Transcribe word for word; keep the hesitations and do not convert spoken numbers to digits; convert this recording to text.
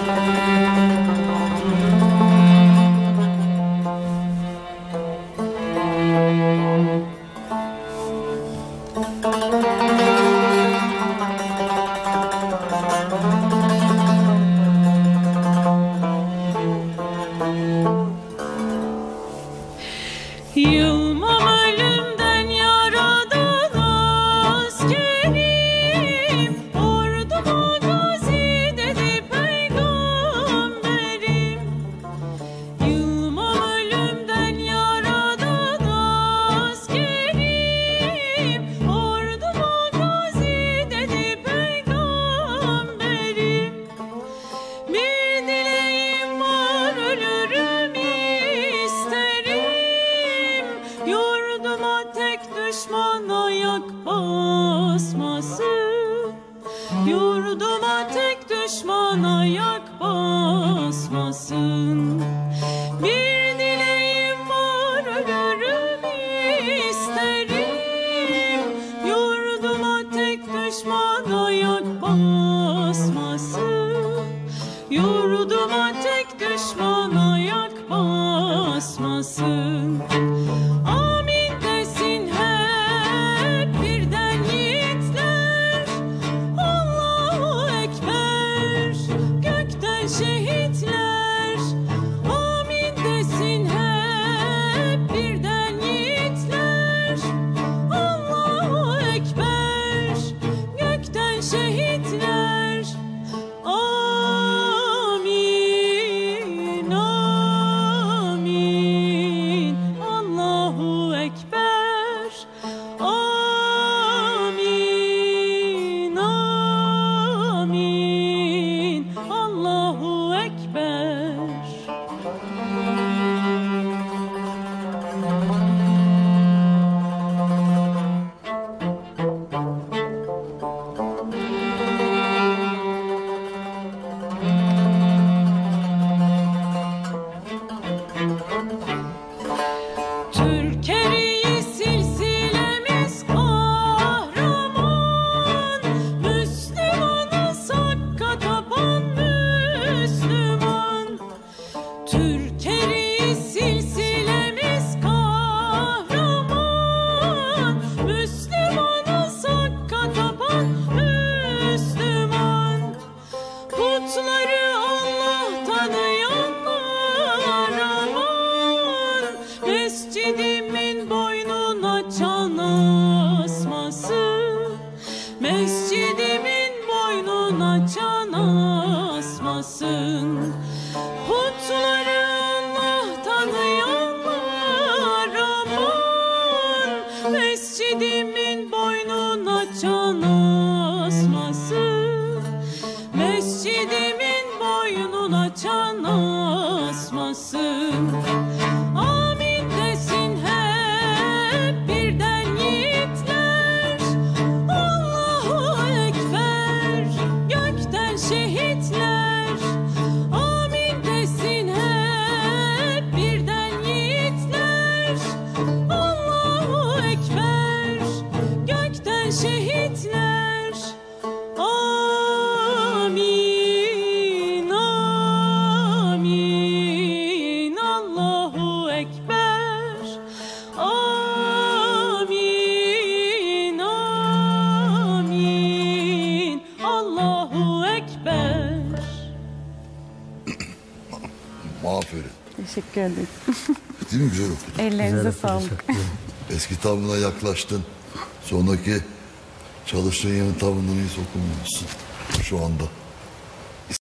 Yılmam ölümden yaradan askerim, orduma gazi dedi peygamberim. Yılmam ölümden yaradan askerim, orduma gazi dedi peygamberim. Bir dileğim var, ölürüm isterim, yurduma tek düşman ayak basmasın. Yurduma tek düşman ayak basmasın. Bir dileğim var, ölürüm isterim, yurduma tek düşman ayak basmasın. Yurduma tek düşman ayak basmasın. Amin desin hep birden yiğitler, Allahu Ekber, gökten şehitler. Amin desin hep birden yiğitler, Allahu Ekber, gökten şehitler. Amin, amin, Allahu Ekber. Amin, amin, Allahu Ekber. Türkeriyi silsilemiz kahraman, Müslümanı sakka tapan Müslüman. Türkeriyi silsilemiz kahraman, Müslümanı sakka tapan Müslüman. Putları Allah tanıyanlar aman, mescidimin boynuna çan asmasın. Mescidimin boynuna çan asmasın. Putları Allah tanıyanlar aman, mescidimin boynuna çan asmasın. Mescidimin boynuna çan asmasın. Amin desin hep birden yiğitler, Allahu Ekber, gökten şehitler. Amin desin hep birden yiğitler, Allahu Ekber, gökten şehitler. Amin, amin, Allahu Ekber. Amin, amin, Allahu Ekber. Aferin. Teşekkür ederim. Değil mi? Güzel okudun. Ellerinize sağlık. Eski tavrına yaklaştın. Sonraki çalıştığın yerin tavrından iyi sokulmamışsın şu anda.